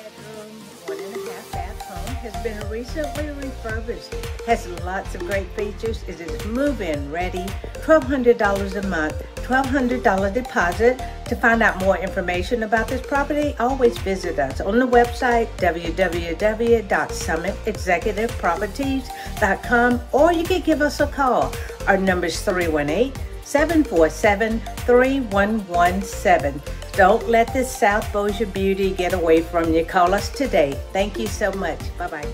bedroom, 1.5 bath home has been recently refurbished. Has lots of great features. It is move-in ready. $1,200 a month, $1,200 deposit. To find out more information about this property, always visit us on the website www.summitexecutiveproperties.com, or you can give us a call. Our number is 318-747-3117. Don't let this South Bossier beauty get away from you. Call us today. Thank you so much. Bye-bye.